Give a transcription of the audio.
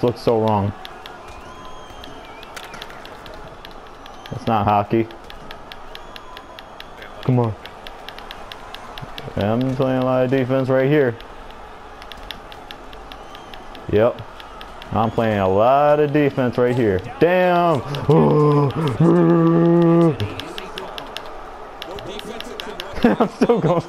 looks so wrong. It's not hockey. Come on. I'm playing a lot of defense right here. Yep. I'm playing a lot of defense right here. Damn! I'm still going.